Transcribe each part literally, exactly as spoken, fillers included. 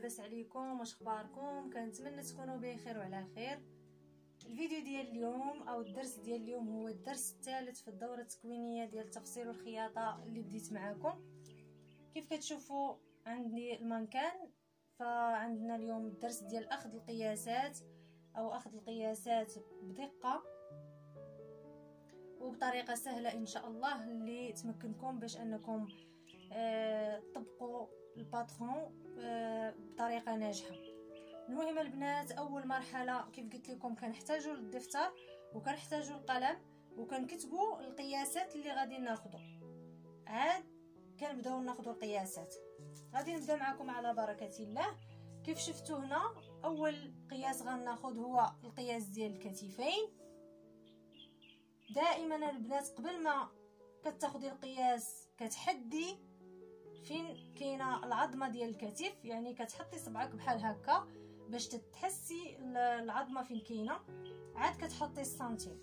لاباس عليكم؟ واش اخباركم؟ كنتمنى تكونوا بخير وعلى خير. الفيديو ديال اليوم او الدرس ديال اليوم هو الدرس الثالث في الدوره التكوينيه ديال التفصيل والخياطه اللي بديت معكم. كيف كتشوفوا عندي المانكان، فعندنا اليوم الدرس ديال اخذ القياسات او اخذ القياسات بدقه وبطريقه سهله ان شاء الله، اللي تمكنكم باش انكم آه تطبقوا الباترون آه بطريقه ناجحه. المهم البنات، اول مرحله كيف قلت لكم كنحتاجوا للدفتر وكنحتاجوا القلم وكنكتبوا القياسات اللي غادي ناخذوا. عاد كنبداو ناخذوا القياسات. غادي نبدا معكم على بركه الله. كيف شفتوا هنا، اول قياس غناخذ هو القياس ديال الكتفين. دائما البنات قبل ما كتاخدي القياس كتحدي فين كاينه العظمه ديال الكتف، يعني كتحطي صبعك بحال هكا باش تحسي العظمه فين كاينه. عاد كتحطي السنتيم،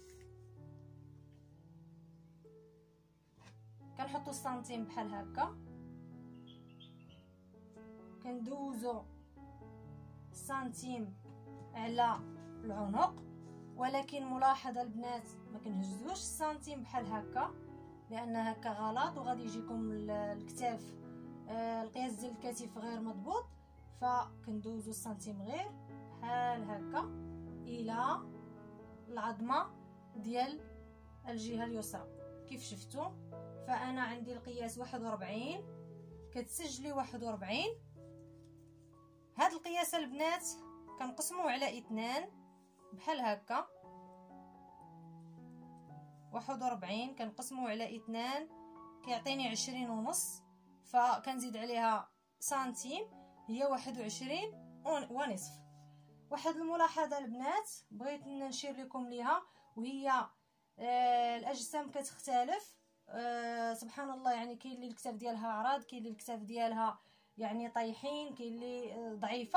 كنحطوا السنتيم بحال هكا، كندوزو السنتيم على العنق. ولكن ملاحظه البنات، ما كنهزوش السنتيم بحال هكا لان هكا غلط وغادي يجيكم الكتاف آه القياس ديال الكتف غير مضبوط. فكندوزو السنتيم غير بحال هكا الى العظمه ديال الجهه اليسرى. كيف شفتوا، فانا عندي القياس واحد وربعين، كتسجلي واحد وربعين. هاد القياس البنات كنقسموه على اثنان بحال هكا، واحد وربعين كنقسموه على اثنان كيعطيني عشرين ونص، فكنزيد عليها سنتيم هي واحد وعشرين ونصف. واحد الملاحظه البنات بغيت نشير لكم ليها، وهي آه الاجسام كتختلف آه سبحان الله. يعني كاين اللي الكتاف ديالها عراض، كاين اللي الكتاف ديالها يعني طايحين، كاين اللي آه ضعيفه.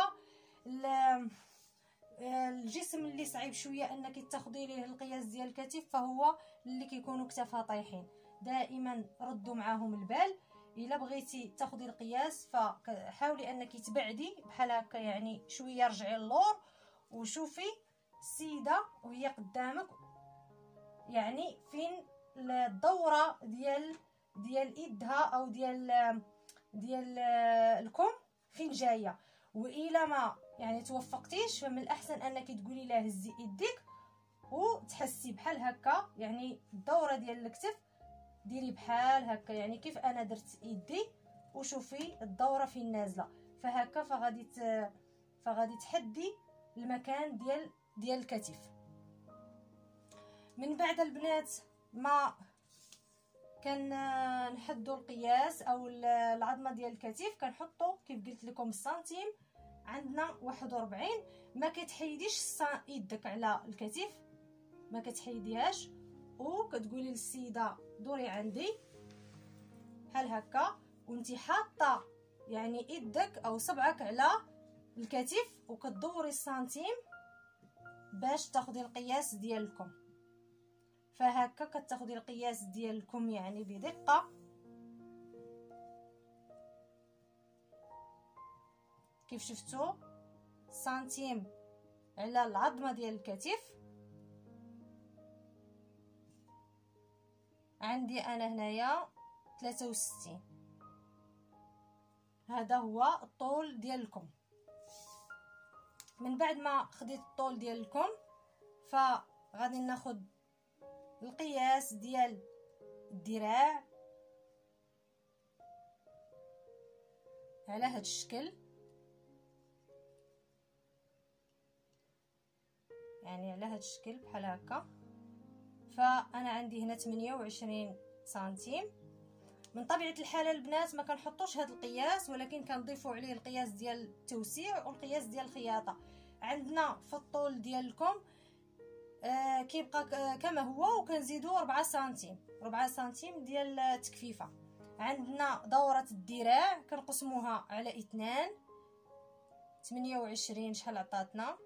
الجسم اللي صعيب شويه انك تاخدي ليه القياس ديال الكتف فهو اللي كيكونوا كتافها طايحين. دائما ردوا معاهم البال. الا بغيتي تاخدي القياس فحاولي انك تبعدي بحال هكا، يعني شويه رجعي اللور وشوفي السيده وهي قدامك، يعني فين الدوره ديال ديال يدها او ديال ديال الكم فين جايه. والا ما يعني توفقتيش فمن الاحسن انك تقولي لها هزي يديك وتحسي بحال هكا، يعني الدوره ديال الكتف ديري بحال هكا، يعني كيف انا درت يدي وشوفي الدوره فين نازله. فهكا فغادي ت... فغادي تحدي المكان ديال ديال الكتف. من بعد البنات ما كان نحدوا القياس او العظمه ديال الكتف كنحطوا كيف قلت لكم السنتيم عندنا واحد وربعين. ما كتحيديش يدك على الكتف، ما كتحيديهاش، وكتقولي للسيده دوري عندي بحال هكا وانتي حاطه يعني يدك او صبعك على الكتف وكتدوري السنتيم باش تاخدي القياس ديالكم. فهكا كتاخدي القياس ديالكم يعني بدقه. كيف شفتوا سنتيم على العظمه ديال الكتف. عندي انا هنايا ثلاثة وستين، هذا هو الطول ديالكم. من بعد ما خديت الطول ديالكم فغادي ناخذ القياس ديال الذراع على هذا الشكل، يعني على هذا الشكل بحال هكا. فانا عندي هنا ثمانية وعشرين سنتيم. من طبيعه الحال البنات ما كنحطوش هذا القياس، ولكن كنضيفوا عليه القياس ديال التوسيع والقياس ديال الخياطه. عندنا في الطول ديالكم آه كيبقى كما هو، وكنزيدوا أربعة سنتيم، أربعة سنتيم ديال التكفيفه. عندنا دوره الذراع كنقسموها على اثنان، ثمانية وعشرين شحال عطاتنا؟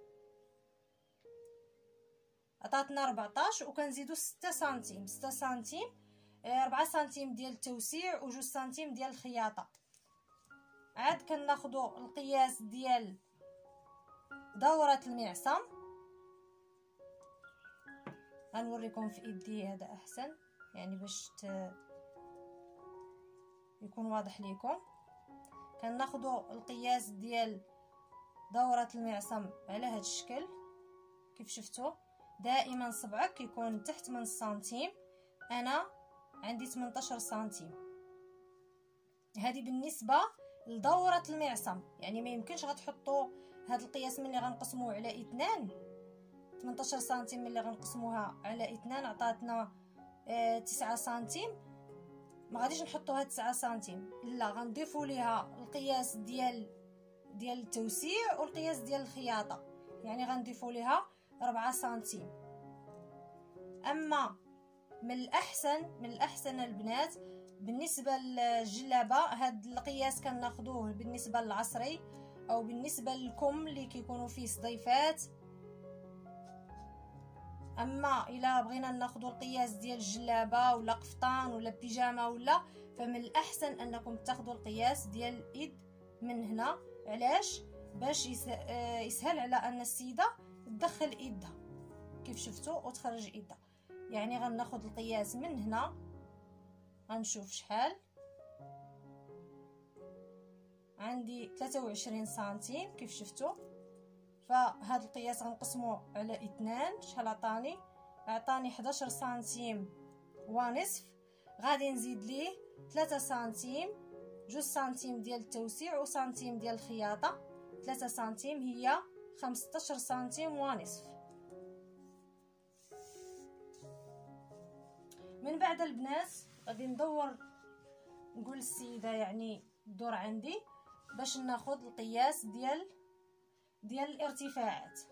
عطاتنا أربعطاش، وكنزيدو ستة سنتيم، ستة سنتيم، أربعة سنتيم ديال التوسيع وجوج سنتيم ديال الخياطه. عاد كناخدو القياس ديال دورة المعصم. غنوريكم في ايدي هذا احسن يعني باش ت... يكون واضح ليكم. كناخدو القياس ديال دورة المعصم على هذا الشكل كيف شفتوا. دائما صبعك يكون تحت من سنتيم، انا عندي ثمنطاش سنتيم. هذه بالنسبه لدورة المعصم، يعني ما يمكنش غتحطوا هذا القياس ملي غنقسموه على اثنان، ثمنطاش سنتيم ملي غنقسموها على اثنان عطاتنا اه تسعة سنتيم، ما غاديش نحطوا هاد تسعة سنتيم، لا غنضيفوا ليها القياس ديال ديال التوسيع والقياس ديال الخياطه، يعني غنضيفوا ليها أربعة سنتيم. اما من الاحسن من الاحسن البنات بالنسبه للجلابه هاد القياس كناخذوه بالنسبه للعصري او بالنسبه للكم اللي كيكونوا فيه صديفات. اما الا بغينا ناخذوا القياس ديال الجلابه ولا قفطان ولا بيجامه ولا، فمن الاحسن انكم تاخذوا القياس ديال الايد من هنا. علاش؟ باش يسهل على ان السيده تدخل ايدها كيف شفتوا وتخرج ايدها. يعني غناخذ القياس من هنا، غنشوف شحال عندي ثلاثة وعشرين سنتيم كيف شفتوا. فهاد القياس غنقسموه على اثنان، شحال عطاني؟ عطاني حداش سنتيم ونصف. غادي نزيد ليه ثلاثة سنتيم، جوج سنتيم ديال التوسيع وسنتيم ديال الخياطه، ثلاثة سنتيم هي خمسطاش سنتيم ونصف. من بعد البنات غادي ندور نقول السيده يعني دور عندي باش ناخذ القياس ديال ديال الارتفاعات.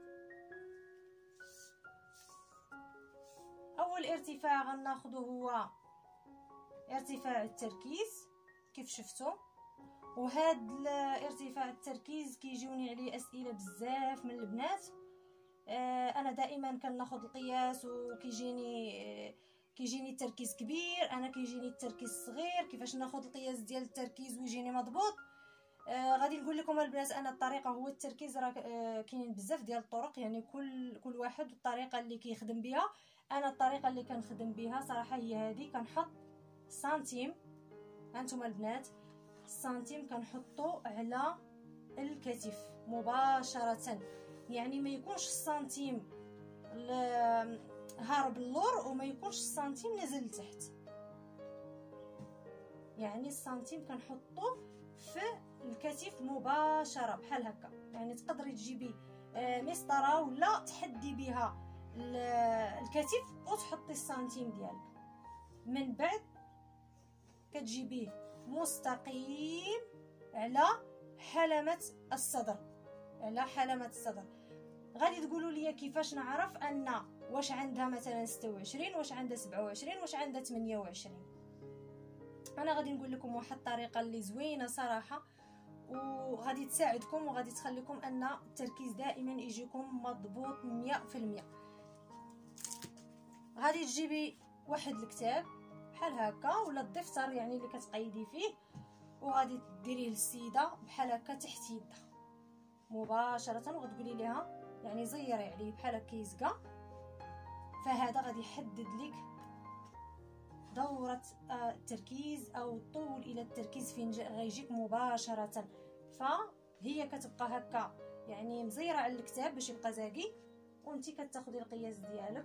اول ارتفاع غناخذه هو ارتفاع التركيز كيف شفتوا. وهاد الارتفاع التركيز كيجوني عليه اسئله بزاف من البنات. آه انا دائما كناخذ القياس وكيجيني آه كيجيني التركيز كبير، انا كيجيني التركيز صغير، كيفاش ناخذ القياس ديال التركيز ويجيني مضبوط؟ آه غادي نقول لكم البنات انا الطريقه هو التركيز راه آه كاينين بزاف ديال الطرق، يعني كل كل واحد الطريقه اللي كيخدم بها. انا الطريقه اللي كنخدم بها صراحه هي هذه. كنحط سنتيم، هانتوما البنات السنتيم كنحطو على الكتف مباشره، يعني ما يكونش السنتيم هارب اللور وما يكونش السنتيم نزل لتحت، يعني السنتيم كنحطو في الكتف مباشره بحال هكا. يعني تقدري تجيبي مسطره ولا تحدي بها الكتف وتحطي السنتيم ديالك. من بعد كتجيبيه مستقيم على حلمة الصدر، على حلمة الصدر. غادي تقولوا لي كيفاش نعرف ان واش عندها مثلا ستة وعشرين، واش عندها سبعة وعشرين، واش عندها ثمانية وعشرين؟ انا غادي نقول لكم واحد الطريقه اللي زوينه صراحه وغادي تساعدكم وغادي تخليكم ان التركيز دائما يجيكم مضبوط مية في المية. غادي تجيبي واحد الكتاب بحال هكا ولا الدفتر يعني اللي كتقيدي فيه، وغادي ديريه للسيده بحال هكا تحت يدها مباشره، وغتقولي ليها يعني زيري عليه بحال هكا يزقى. فهذا غادي يحدد لك دوره التركيز او الطول الى التركيز فين غيجيك مباشره. فهي كتبقى هكا يعني مزيره على الكتاب باش يبقى زاقي، وانتي كتاخدي القياس ديالك.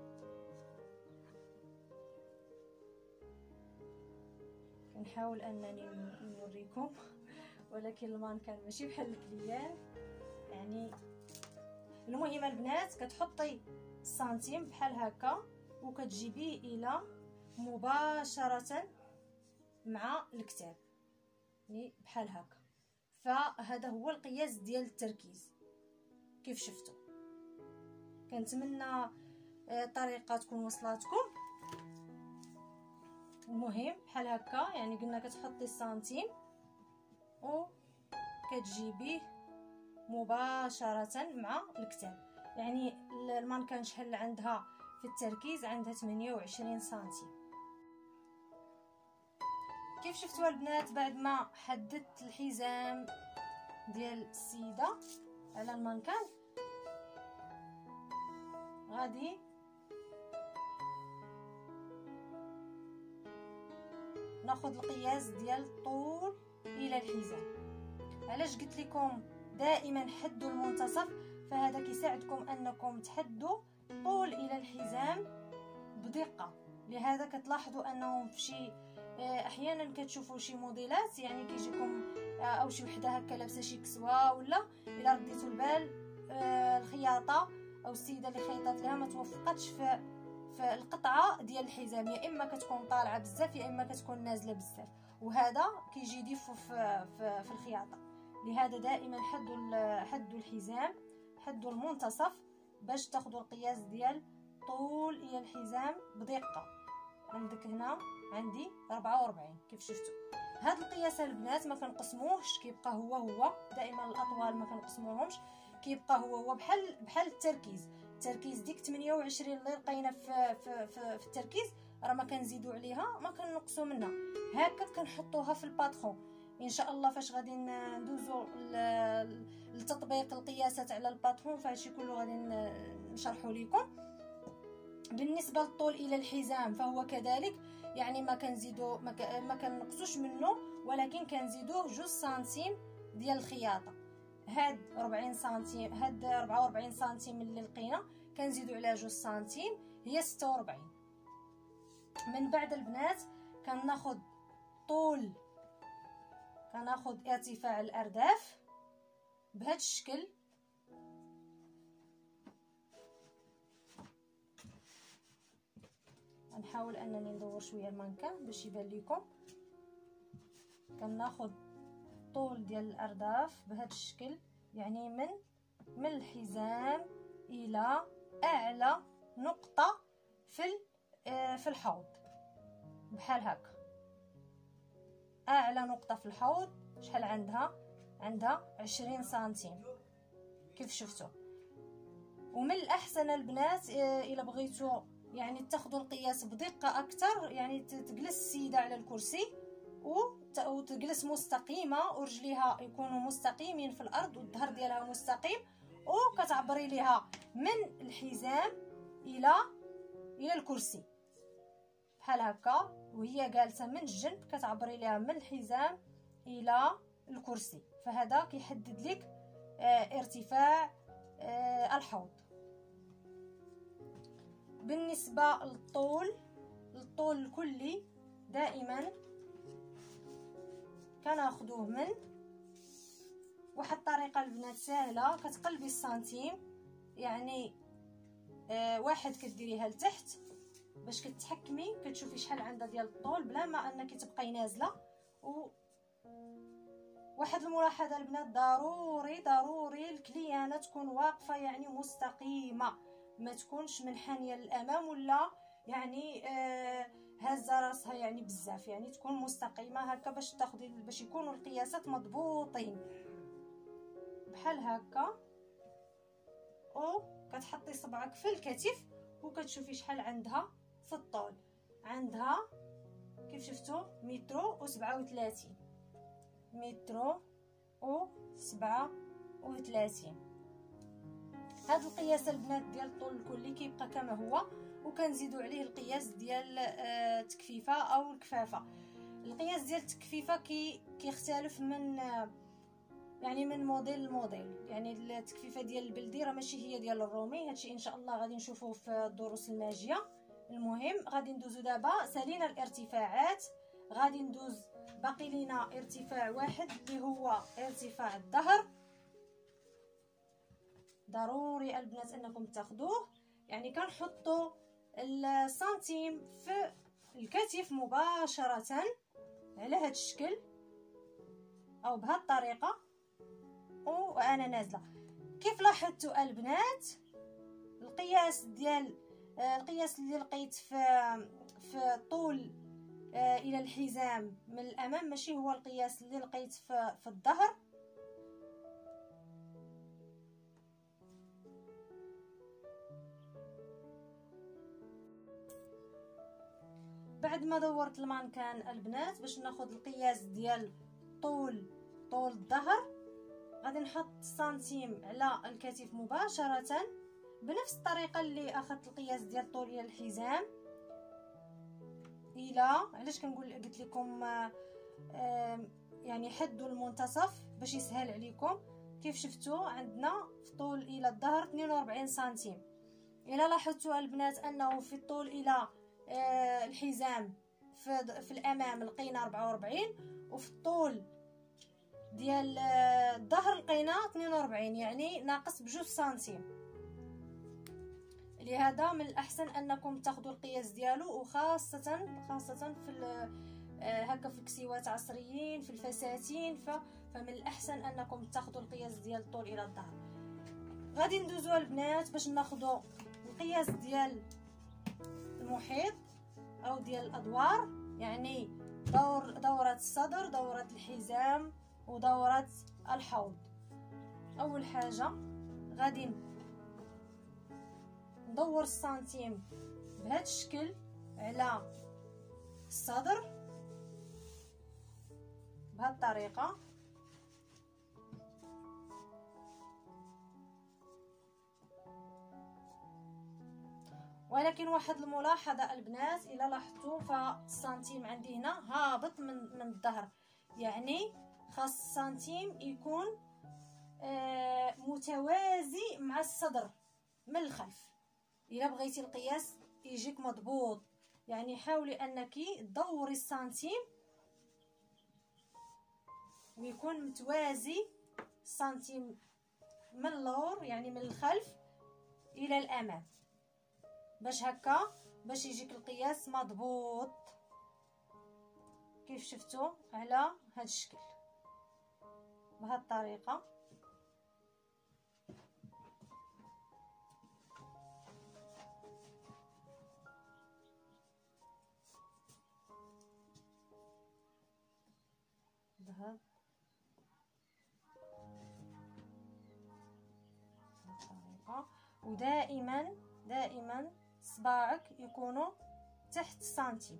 نحاول انني نوريكم ولكن المان كان ماشي بحال الكليان يعني. المهم البنات كتحطي السنتيم بحال هكا وكتجيبيه الى مباشره مع الكتاب يعني بحال هكا. فهذا هو القياس ديال التركيز كيف شفتوا. كنتمنى الطريقه تكون وصلاتكم. المهم بحال هكا يعني قلنا كتحطي السنتيم وكتجيبيه مباشره مع الكتاب. يعني المانكان شحال عندها في التركيز؟ عندها ثمانية وعشرين سنتيم. كيف شفتوا البنات بعد ما حددت الحزام ديال السيده على المانكان، غادي ناخذ القياس ديال الطول الى الحزام. علاش قلت لكم دائما حدوا المنتصف؟ فهذا كيساعدكم انكم تحدوا طول الى الحزام بدقه. لهذا كتلاحظوا انهم في شي احيانا كتشوفوا شي موديلات يعني كيجيكم او شي وحده هكا لابسه شي كسوه، ولا الا رديتوا البال الخياطه او السيده اللي خيطات لها ما توفقتش في في القطعه ديال الحزام، يا اما كتكون طالعه بزاف يا اما كتكون نازله بزاف، وهذا كيجي يضيف في, في, في الخياطه. لهذا دائما حدوا حدوا الحزام، حدوا المنتصف باش تاخذوا القياس ديال طول الى الحزام بدقه. عندك هنا عندي أربعة وأربعين كيف شفتوا. هاد القياس البنات ما كنقسموهش، كيبقى هو هو دائما. الاطوال ما كنقسموهمش، كيبقى هو هو بحال بحال التركيز. التركيز ديك ثمانية وعشرين اللي لقينا في في في, في التركيز راه ما كنزيدوا عليها ما كنقصوا منها، هكا كنحطوها في الباترون. ان شاء الله فاش غادي ندوزو لتطبيق القياسات على الباترون فهادشي كله غادي نشرحه لكم. بالنسبه للطول الى الحزام فهو كذلك، يعني ما كنزيدو ما, ما كنقصوش منه، ولكن كنزيدوه جوج سنتيم ديال الخياطه. هاد أربعين سنتيم، هاد أربعة وأربعين سنتيم اللي لقينا كنزيدو عليها جوج سنتيم هي ستة وأربعين. من بعد البنات كناخذ طول، كناخذ ارتفاع الارداف بهذا الشكل. غنحاول انني ندور شويه المانكان باش يبان لكم. كناخذ طول ديال الارداف بهذا الشكل، يعني من من الحزام الى اعلى نقطه في في الحوض بحال هكا. اعلى نقطه في الحوض شحال عندها؟ عندها عشرين سنتيم كيف شفتوا. ومن الاحسن البنات الا بغيتوا يعني تاخذوا القياس بدقه اكثر، يعني تجلس السيده على الكرسي وتجلس مستقيمه ورجليها يكونوا مستقيمين في الارض والظهر ديالها مستقيم، وكتعبري ليها من الحزام الى الى الكرسي بحال هكا، وهي جالسه من الجنب كتعبري ليها من الحزام الى الكرسي. فهذا كيحدد لك اه ارتفاع اه الحوض. بالنسبه للطول، الطول الكلي دائما كناخذوه من واحد الطريقه البنات سهله. كتقلبي السنتيم، يعني آه واحد كديريها لتحت باش كتحكمي كتشوفي شحال عندها ديال الطول بلا ما انك تبقاي نازله. و واحد الملاحظه البنات، ضروري ضروري الكليانه تكون واقفه يعني مستقيمه، ما تكونش منحنيه للامام ولا يعني آه هازه راسها يعني بزاف، يعني تكون مستقيمه هكا باش تاخدي باش يكونوا القياسات مضبوطين بحال هكا. او كتحطي صبعك في الكتف وكتشوفي شحال عندها في الطول. عندها كيف شفتوا متر وسبعة وثلاثين، متر وسبعة وثلاثين. هذا القياس البنات ديال الطول الكلي كيبقى كما هو، وكنزيدوا عليه القياس ديال التكفيفه او الكفافه. القياس ديال التكفيفه كي كيختلف من يعني من موديل لموديل، يعني التكفيفه ديال البلدي راه ماشي هي ديال الرومي. هادشي ان شاء الله غادي نشوفوه في الدروس الماجيه. المهم غادي ندوزو دابا، سالينا الارتفاعات، غادي ندوز باقي لينا ارتفاع واحد اللي هو ارتفاع الظهر. ضروري البنات انكم تاخذوه، يعني كنحطوا السنتيم في الكتف مباشره على هذا الشكل او بهذه الطريقه وانا نازله. كيف لاحظتوا البنات القياس ديال القياس اللي لقيت في في طول الى الحزام من الامام ماشي هو القياس اللي لقيت في في الظهر. بعد ما دورت المانكان البنات باش ناخذ القياس ديال طول طول الظهر، غادي نحط سنتيم على الكتف مباشره بنفس الطريقه اللي اخذت القياس ديال الطول الى الحزام. الى علاش كنقول قلت لكم آه آه يعني حدوا المنتصف باش يسهل عليكم. كيف شفتوا عندنا في الطول الى الظهر اثنين وأربعين سنتيم. الى لاحظتوا البنات انه في الطول الى آه الحزام في, في الامام لقينا أربعة وأربعين، وفي الطول ديال آه الظهر لقينا اثنين وأربعين، يعني ناقص بجوج سنتيم. لهذا من الاحسن انكم تاخذوا القياس ديالو، وخاصه خاصه في هكا في الكسيوات عصريين في الفساتين، فمن الاحسن انكم تاخذوا القياس ديال الطول الى الظهر. غادي ندوزو البنات باش ناخذوا القياس ديال المحيط او ديال الادوار، يعني دور دوره الصدر، دوره الحزام، ودوره الحوض. اول حاجه غادي ندور السنتيم بهذا الشكل على الصدر بهذه الطريقه، ولكن واحد الملاحظه البنات، الا لاحظتوا فالسنتيم عندي هنا هابط من من الظهر، يعني خاص السنتيم يكون آه متوازي مع الصدر من الخلف. الا بغيتي القياس يجيك مضبوط، يعني حاولي انك تدوري السنتيم ويكون متوازي السنتيم من اللور، يعني من الخلف الى الامام، باش هكا باش يجيك القياس مضبوط كيف شفتوا على هذا الشكل بهذه الطريقه. بهذا الطريقه، ودائما دائما صباعك يكونوا تحت السنتيم.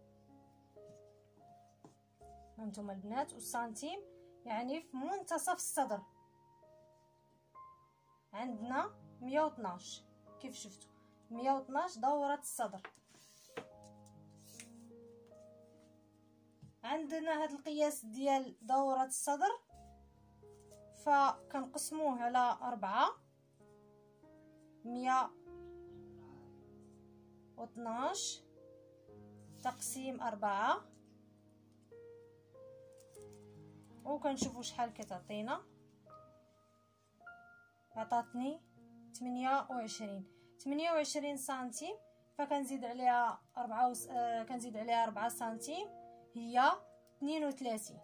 هانتوما البنات، والسنتيم يعني في منتصف الصدر عندنا مية واثناش، كيف شفتوا مية واثناش دورة الصدر. عندنا هذا القياس ديال دورة الصدر فكنقسموه على أربعة، مية واثناش تقسيم أربعة، وكنشوفوا شحال كتعطينا. عطاتني ثمانية وعشرين ثمانية وعشرين سنتيم، فكنزيد عليها أربعة وس... آه كنزيد عليها أربعة سنتيم، هي اثنين وثلاثين.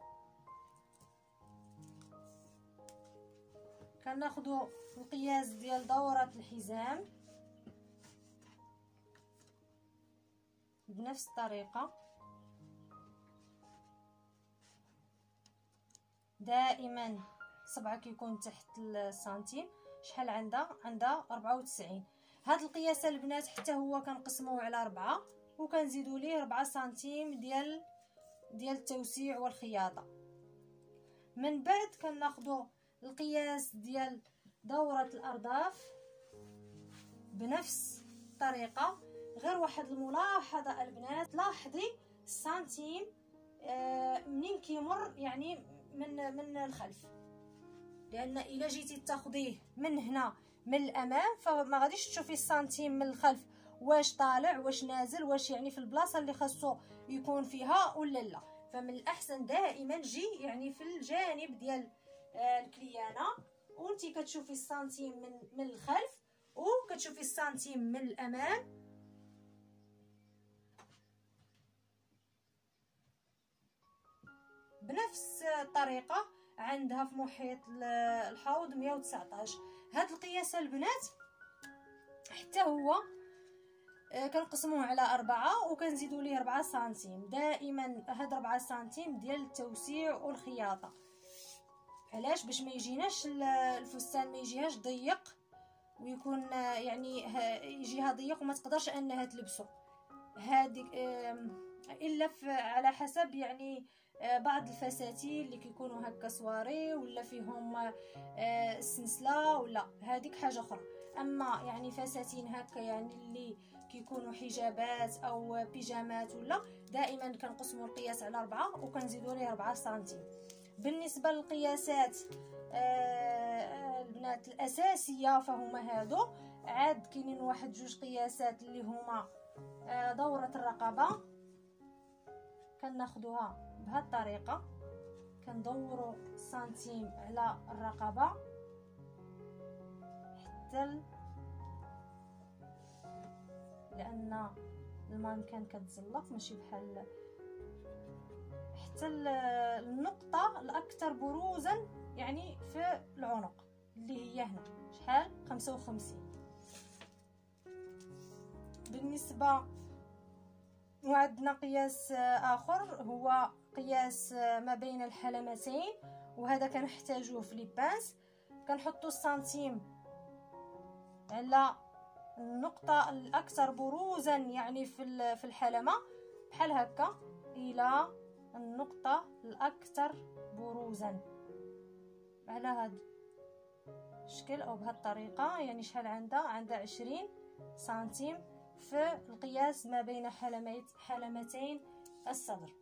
كناخذوا القياس ديال دورة الحزام بنفس الطريقة، دائما صبعك يكون تحت السنتيم. شحال عندها عندها أربعة وتسعين. هاد القياس البنات حتى هو كنقسموه على أربعة، وكنزيدوا ليه أربعة سنتيم ديال ديال التوسيع والخياطة. من بعد كناخذوا القياس ديال دورة الأرداف بنفس الطريقة، غير واحد الملاحظة البنات، لاحظي السنتيم آه منين كيمر يعني من من الخلف، لان الا جيتي تاخذيه من هنا من الامام فما غاديش تشوفي السنتيم من الخلف واش طالع واش نازل، واش يعني في البلاصه اللي خاصو يكون فيها ولا لا. فمن الاحسن دائما جي يعني في الجانب ديال آه الكليانه، وانتي كتشوفي السنتيم من من الخلف وكتشوفي السنتيم من الامام. بنفس الطريقه عندها في محيط الحوض مية وتسعطاش. هاد القياس البنات حتى هو كنقسموه على أربعة وكنزيدوا ليه أربعة سنتيم. دائما هاد أربعة سنتيم ديال التوسيع والخياطه، علاش؟ باش ما يجيناش الفستان ما يجيهاش ضيق ويكون يعني يجيها ضيق وما تقدرش انها تلبسه. هذيك الا على حسب يعني بعض الفساتين اللي كيكونوا هكا صواري ولا فيهم سلسله ولا هذيك حاجه اخرى. اما يعني فساتين هكا يعني اللي كيكونوا حجابات او بيجامات ولا، دائما كنقسموا القياس على أربعة وكنزيدوا ليه أربعة سنتيم. بالنسبه للقياسات البنات الاساسيه فهما هادو. عاد كاينين واحد جوج قياسات اللي هما دوره الرقبه، كناخدوها بهذه الطريقه، كندوروا سنتيم على الرقبه حتى لان المانكان كتزلق ماشي بحال حتى النقطه الاكثر بروزا يعني في العنق اللي هي هنا شحال خمسة وخمسين. بالنسبه وعندنا قياس اخر هو قياس ما بين الحلمتين، وهذا كنحتاجوه في ليبانس. كنحطوا السنتيم على النقطه الاكثر بروزا يعني في في الحلمه بحال هكا الى النقطه الاكثر بروزا على هذا الشكل او بهذه الطريقه. يعني شحال عندها عندها عشرين سنتيم في القياس ما بين حلميت حلمتين الصدر.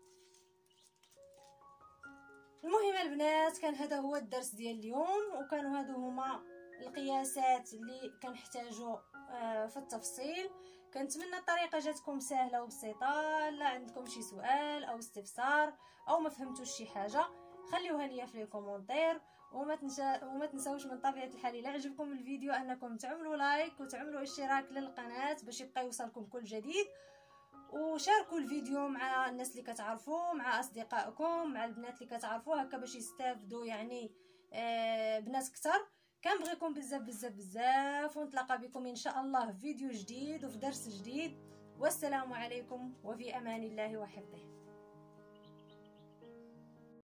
المهم البنات كان هذا هو الدرس ديال اليوم، وكانوا هادو هما القياسات اللي كنحتاجو في التفصيل. كنتمنى الطريقه جاتكم سهله وبسيطه. لا عندكم شي سؤال او استفسار او ما فهمتوش شي حاجه خليوها ليا في لي كومونتير، وما تنسى وما تنساوش من طبيعه الحال الا عجبكم الفيديو انكم تعملوا لايك وتعملوا اشتراك للقناه باش يبقى يوصلكم كل جديد، وشاركوا الفيديو مع الناس اللي كتعرفوا، مع اصدقائكم، مع البنات اللي كتعرفوا هكا باش يستافدوا يعني آه بنات كتر. كنبغيكم بزاف بزاف بزاف، ونتلاقى بكم ان شاء الله في فيديو جديد وفي درس جديد. والسلام عليكم وفي امان الله وحفظه.